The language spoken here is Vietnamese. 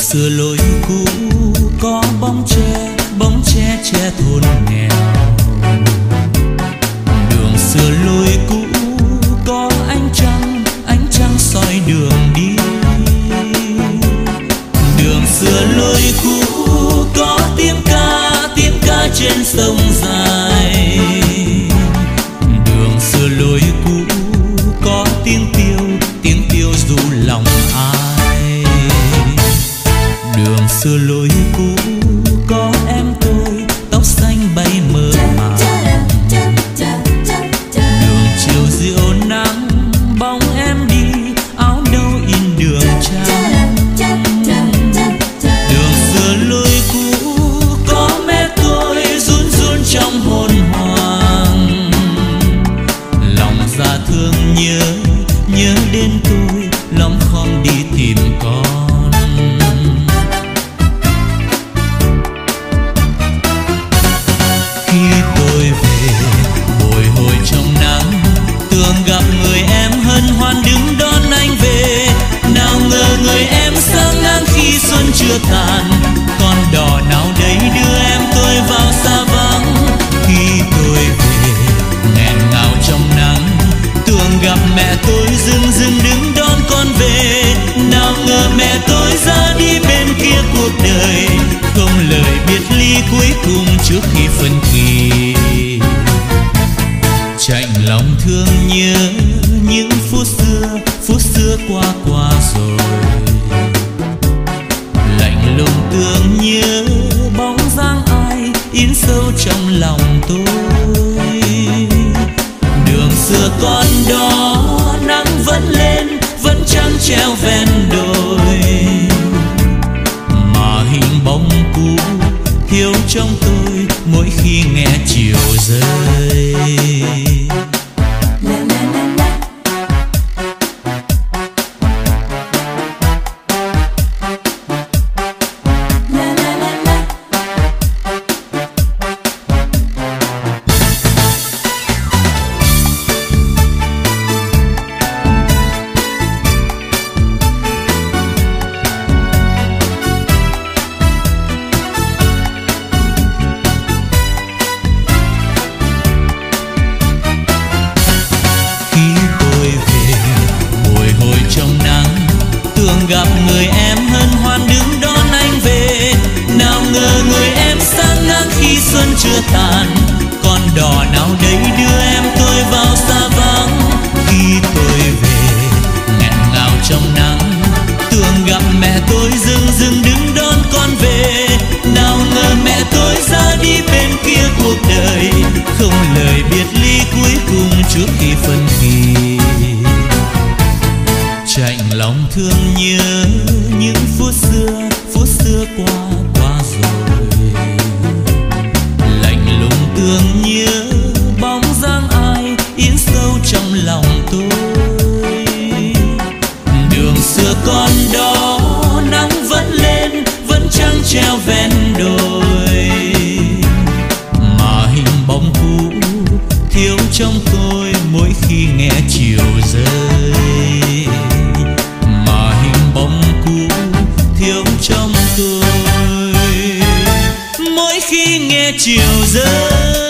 xưa lối cũ có bóng tre che thôn nghèo. Đường xưa lối cũ có ánh trăng soi đường đi. Đường xưa lối cũ có tiếng ca trên sông dài. Đường xưa lối cũ có tiếng tiêu ru lòng ai. Đường xưa lối cũ có em tôi tóc xanh bay mơ màng. Đường chiều diệu nắng bóng em đi áo đâu in đường trắng. Đường xưa lối cũ có mẹ tôi run run trong hồn hoàng. Lòng dạ thương nhớ đến tôi lom khom đi tìm con. Khi tôi về bồi hồi trong nắng, tưởng gặp người em hân hoan đứng đón anh về. Nào ngờ người em sang ngang khi xuân chưa tàn, con đò nào đấy đưa em tôi vào xa vắng. Khi tôi về nghẹn ngào trong nắng, tưởng gặp mẹ tôi dưng đứng đón con về. Nào ngờ mẹ tôi ra đi bên kia cuộc đời, không lời biệt ly cuối cùng trước khi phân kỳ. Chạnh lòng thương nhớ những phút xưa qua rồi. Lạnh lùng tưởng nhớ bóng dáng ai in sâu trong lòng tôi. Đường xưa còn đó nắng vẫn lên, vẫn trăng treo ven đồi. Mà hình bóng cũ thiếu trong tôi mỗi khi nghe chiều rơi. Gặp người em hân hoan đứng đón anh về. Nào ngờ người em sang ngang khi xuân chưa tàn, con đò nào đấy đưa em tôi vào xa vắng. Khi tôi về nghẹn ngào trong nắng, tưởng gặp mẹ tôi dưng đứng đón con về. Nào ngờ mẹ tôi ra đi bên kia cuộc đời, không lời biệt ly cuối cùng trước khi phân kỳ. Chạnh lòng thương nhớ những phút xưa qua rồi. Lạnh lùng tưởng nhớ bóng dáng ai in sâu trong lòng tôi. Đường xưa còn đó nắng vẫn lên, vẫn trăng treo ven đồi. Mà hình bóng cũ thiếu trong tôi mỗi khi nghe chiều rơi. Bóng cũ thiếu trong tôi mỗi khi nghe chiều rơi.